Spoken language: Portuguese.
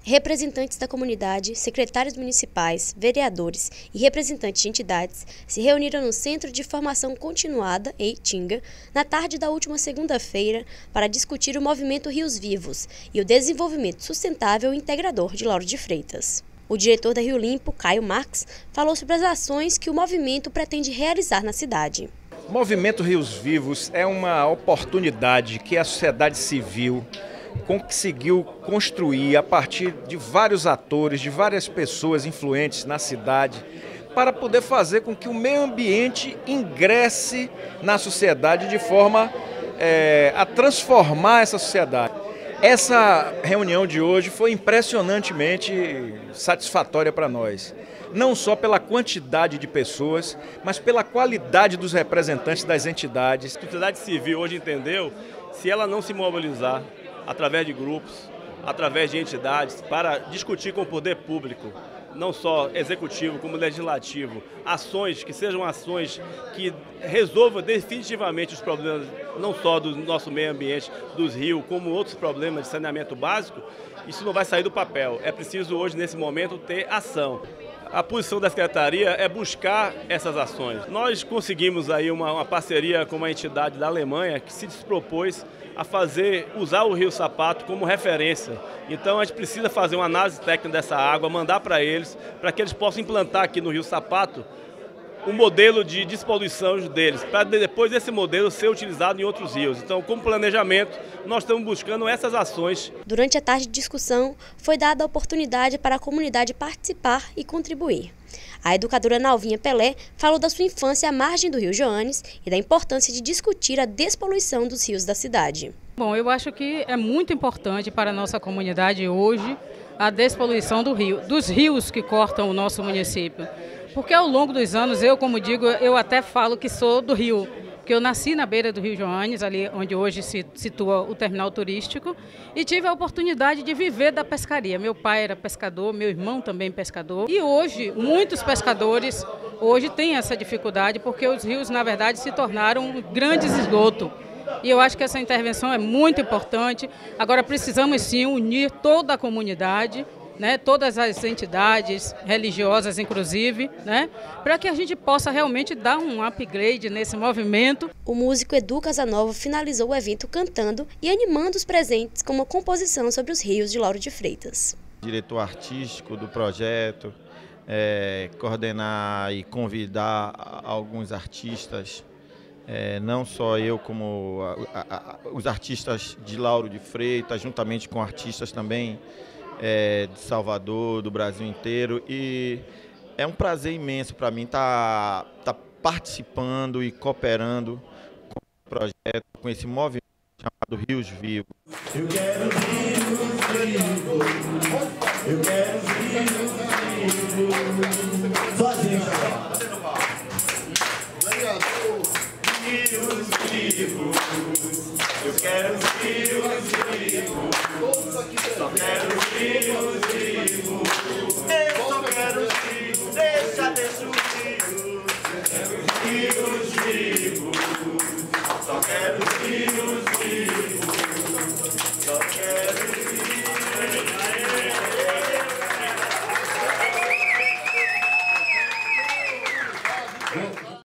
Representantes da comunidade, secretários municipais, vereadores e representantes de entidades se reuniram no Centro de Formação Continuada, em Itinga, na tarde da última segunda-feira, para discutir o movimento Rios Vivos e o desenvolvimento sustentável e integrador de Lauro de Freitas. O diretor da Rio Limpo, Caio Marques, falou sobre as ações que o movimento pretende realizar na cidade. O movimento Rios Vivos é uma oportunidade que a sociedade civil conseguiu construir a partir de vários atores, de várias pessoas influentes na cidade, para poder fazer com que o meio ambiente ingresse na sociedade de forma a transformar essa sociedade. Essa reunião de hoje foi impressionantemente satisfatória para nós, não só pela quantidade de pessoas, mas pela qualidade dos representantes das entidades. A sociedade civil hoje entendeu, se ela não se mobilizar através de grupos, através de entidades, para discutir com o poder público, não só executivo como legislativo, ações que sejam ações que resolvam definitivamente os problemas, não só do nosso meio ambiente, dos rios, como outros problemas de saneamento básico, isso não vai sair do papel. É preciso hoje, nesse momento, ter ação. A posição da Secretaria é buscar essas ações. Nós conseguimos aí uma parceria com uma entidade da Alemanha que se propôs a usar o Rio Sapato como referência. Então a gente precisa fazer uma análise técnica dessa água, mandar para que eles possam implantar aqui no Rio Sapato um modelo de despoluição deles, para depois esse modelo ser utilizado em outros rios. Então, como planejamento, nós estamos buscando essas ações. Durante a tarde de discussão, foi dada a oportunidade para a comunidade participar e contribuir. A educadora Nalvinha Pelé falou da sua infância à margem do Rio Joanes e da importância de discutir a despoluição dos rios da cidade. Bom, eu acho que é muito importante para a nossa comunidade hoje a despoluição dos rios que cortam o nosso município. Porque ao longo dos anos, como digo, eu até falo que sou do Rio, porque eu nasci na beira do Rio Joanes, ali onde hoje se situa o terminal turístico, e tive a oportunidade de viver da pescaria. Meu pai era pescador, meu irmão também pescador, e hoje muitos pescadores têm essa dificuldade, porque os rios, na verdade, se tornaram grandes esgotos. E eu acho que essa intervenção é muito importante. Agora precisamos sim unir toda a comunidade, todas as entidades religiosas, inclusive, para que a gente possa realmente dar um upgrade nesse movimento. O músico Edu Casanova finalizou o evento cantando e animando os presentes com uma composição sobre os rios de Lauro de Freitas. Diretor artístico do projeto, coordenar e convidar alguns artistas, não só eu, como os artistas de Lauro de Freitas, juntamente com artistas também de Salvador, do Brasil inteiro, e é um prazer imenso para mim estar participando e cooperando com o projeto, com esse movimento chamado Rios Vivos. Eu quero rios vivos, eu quero rios vivos, só a gente agora. Rios vivos, eu quero rios vivos, só quero rios vivos, eu só quero rios, deixa o rios vivos, só quero rios vivos.